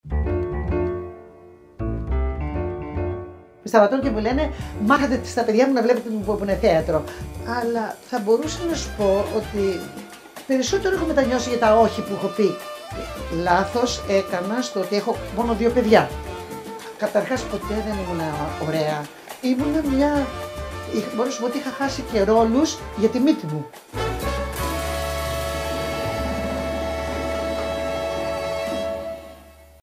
Σταματούν και μου λένε μάθατε στα παιδιά μου να βλέπετε που είναι θέατρο. Αλλά θα μπορούσα να σου πω ότι περισσότερο έχω μετανιώσει για τα όχι που έχω πει. Λάθος έκανα στο ότι έχω μόνο 2 παιδιά. Καταρχάς ποτέ δεν ήμουν ωραία. Ήμουν μια... Μπορώ να σου πω ότι είχα χάσει και ρόλους για τη μύτη μου.